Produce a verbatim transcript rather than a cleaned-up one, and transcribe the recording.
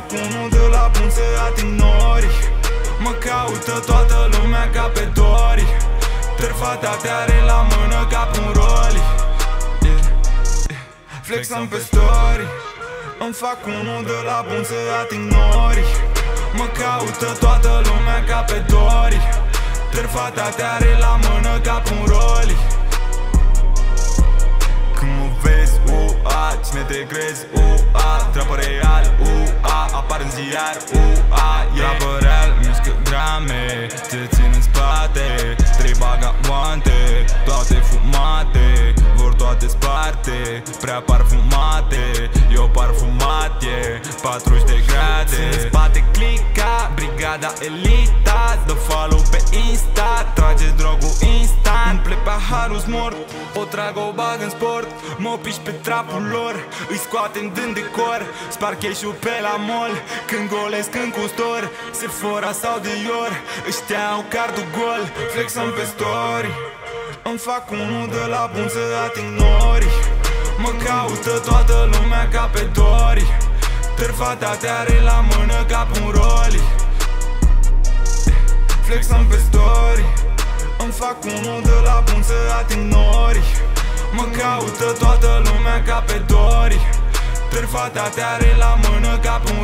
fac unul de la bun să ating nori. Mă caută toată lumea ca pe Dori. Terfata te are la mână ca pe un roli. yeah. Flexăm pe story. Îmi fac unul de la bun să ating nori. Mă caută toată lumea ca pe Dori. Terfata te are la mână ca pe un roli. Când mă vezi, ua, cine te crezi, ua, trapă real, ua, apar în ziar, ua, yeah. Trapă real, mișcă grame, te țin în spate, trei bagamoante, toate fumate, vor toate sparte, prea parfumate, eu parfumat, yeah, patruzeci de grade. Țin în spate clica, brigada elita, dă follow pe Insta, trageți drogul instant. Umple paharul mort, o trag, o bag în sport. Mă piși pe trapul lor, îi scoatem dând decor. Sparg cash-ul pe la mall, când golesc în custor. Sephora sau Dior, ăștia au cardul gol. Flexăm pe story. Îmi fac unul de la bun să ating nori. Mă caută toată lumea ca pe Dori. Terfata te are la mână ca pe un roli. Flexăm pe story. Îmi fac unul de la bun să ating nori. Mă caută toată lumea ca pe Dori. Terfata te are la mână ca pe un